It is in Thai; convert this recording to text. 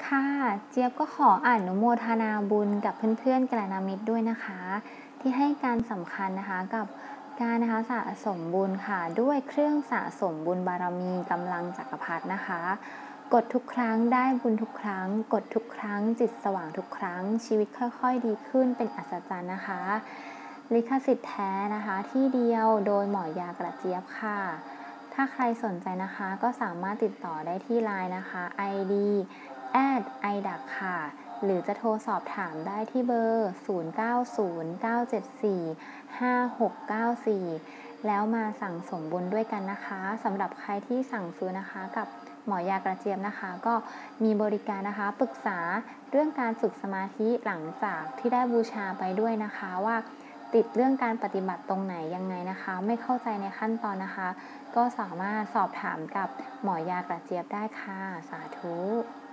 ค่ะเจี๊ยบก็ขออนุโมทนาบุญกับเพื่อนๆกัลยาณมิตรด้วยนะคะที่ให้การสำคัญนะคะกับการนะคะสะสมบุญค่ะด้วยเครื่องสะสมบุญบารมีกำลังจักรพรรดินะคะกดทุกครั้งได้บุญทุกครั้งกดทุกครั้งจิตสว่างทุกครั้งชีวิตค่อยๆดีขึ้นเป็นอัศจรรย์นะคะลิขสิทธิ์แท้นะคะที่เดียวโดยหมอยากระเจี๊ยบค่ะถ้าใครสนใจนะคะก็สามารถติดต่อได้ที่ LINE นะคะ ID @idac ค่ะหรือจะโทรสอบถามได้ที่เบอร์ 0909745694 แล้วมาสั่งสมบุญด้วยกันนะคะสำหรับใครที่สั่งซื้อนะคะกับหมอยากระเจี๊ยบนะคะก็มีบริการนะคะปรึกษาเรื่องการฝึกสมาธิหลังจากที่ได้บูชาไปด้วยนะคะว่าติดเรื่องการปฏิบัติตรงไหนยังไงนะคะไม่เข้าใจในขั้นตอนนะคะก็สามารถสอบถามกับหมอยากระเจี๊ยบได้ค่ะสาธุ